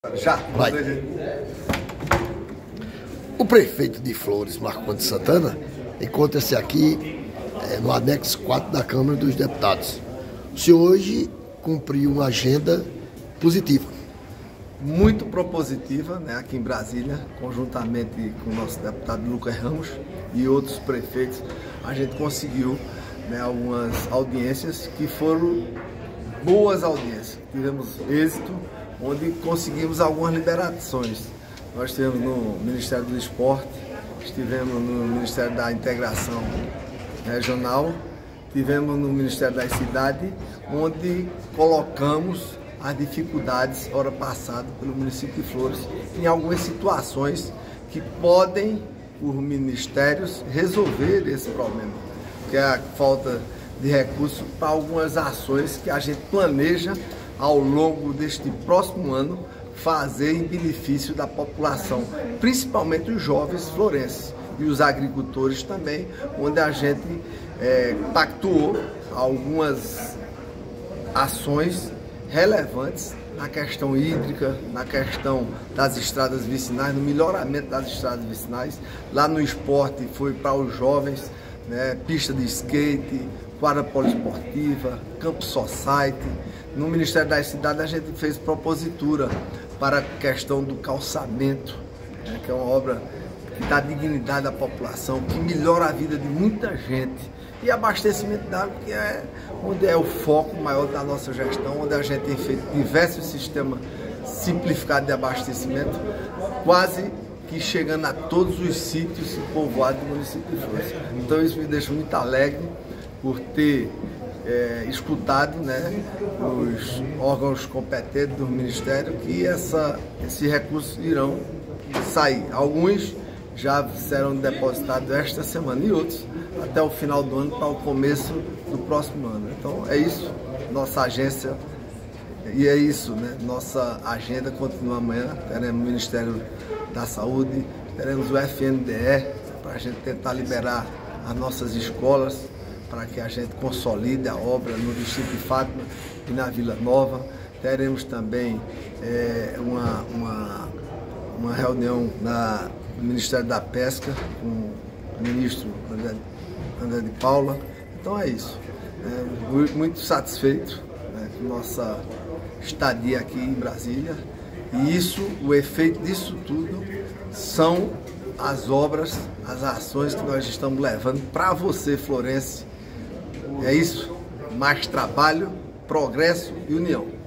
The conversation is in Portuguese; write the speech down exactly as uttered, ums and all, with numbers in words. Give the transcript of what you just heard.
Já. Vai. O prefeito de Flores, Marco Antônio Santana, encontra-se aqui é, no anexo quatro da Câmara dos Deputados. O senhor hoje cumpriu uma agenda positiva. Muito propositiva, né, aqui em Brasília, conjuntamente com o nosso deputado Lucas Ramos e outros prefeitos, a gente conseguiu, né, algumas audiências que foram boas audiências. Tivemos êxito, onde conseguimos algumas liberações. Nós estivemos no Ministério do Esporte, estivemos no Ministério da Integração Regional, estivemos no Ministério das Cidades, onde colocamos as dificuldades, hora passada, pelo município de Flores, em algumas situações que podem, os ministérios, resolver esse problema, que é a falta de recursos para algumas ações que a gente planeja ao longo deste próximo ano fazer em benefício da população, principalmente os jovens florenses e os agricultores também, onde a gente é, pactuou algumas ações relevantes na questão hídrica, na questão das estradas vicinais, no melhoramento das estradas vicinais. Lá no esporte foi para os jovens, né, pista de skate, quadra poliesportiva, campo society. No Ministério das Cidades a gente fez propositura para a questão do calçamento, né, que é uma obra que dá dignidade à população, que melhora a vida de muita gente. E abastecimento d'água, que é onde é o foco maior da nossa gestão, onde a gente tem feito diversos sistemas simplificados de abastecimento, quase que chegando a todos os sítios e povoados do município de Flores. Então isso me deixa muito alegre por ter é, escutado, né, os órgãos competentes do Ministério que essa, esses recursos irão sair. Alguns já serão depositados esta semana e outros até o final do ano para o começo do próximo ano. Então é isso, nossa agência, e é isso, né? Nossa agenda continua amanhã. Teremos o Ministério da Saúde, teremos o F N D E para a gente tentar liberar as nossas escolas, para que a gente consolide a obra no distrito de Fátima e na Vila Nova. Teremos também é, uma, uma, uma reunião na no Ministério da Pesca, com o ministro André, André de Paula. Então é isso. É, muito satisfeito, né, com nossa estadia aqui em Brasília. E isso, o efeito disso tudo são as obras, as ações que nós estamos levando para você, florense. É isso. Mais trabalho, progresso e união.